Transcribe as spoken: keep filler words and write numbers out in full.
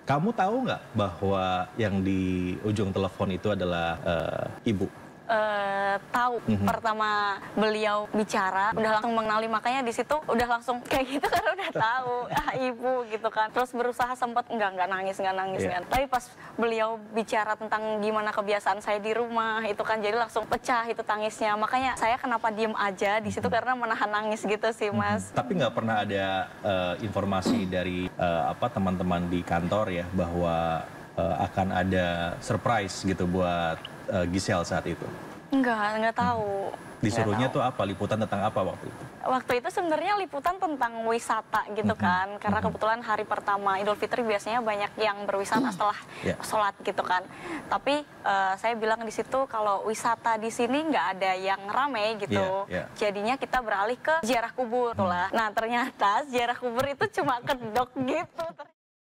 Kamu tahu nggak bahwa yang di ujung telepon itu adalah uh, ibu? Uh, tahu Mhm. pertama beliau bicara udah langsung mengenali, makanya di situ udah langsung kayak gitu karena udah tahu ah, ibu gitu kan. Terus berusaha sempat enggak enggak nangis enggak nangis Yeah. kan. Tapi pas beliau bicara tentang gimana kebiasaan saya di rumah itu kan, jadi langsung pecah itu tangisnya. Makanya saya kenapa diem aja di situ Mhm. karena menahan nangis gitu sih, Mas. Mhm. Tapi nggak pernah ada uh, informasi dari uh, apa teman-teman di kantor ya bahwa uh, akan ada surprise gitu buat uh, Giselle saat itu? Enggak, enggak tahu. Disuruhnya Nggak tahu. tuh apa? Liputan tentang apa waktu itu? Waktu itu sebenarnya liputan tentang wisata gitu kan, karena kebetulan hari pertama Idul Fitri biasanya banyak yang berwisata setelah Yeah. sholat gitu kan. Tapi uh, saya bilang di situ kalau wisata di sini nggak ada yang rame gitu, Yeah, yeah. jadinya kita beralih ke ziarah kubur lah. Nah ternyata ziarah kubur itu cuma kedok gitu.